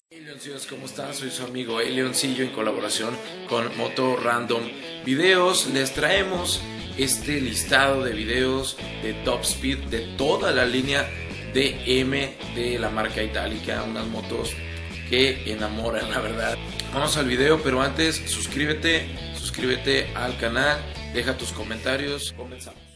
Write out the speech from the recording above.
Hey Leoncillos, ¿cómo están? Soy su amigo Leoncillo en colaboración con Moto Random Videos. Les traemos este listado de videos de Top Speed de toda la línea DM de la marca Itálica, unas motos que enamoran, la verdad. Vamos al video, pero antes suscríbete al canal, deja tus comentarios, comenzamos.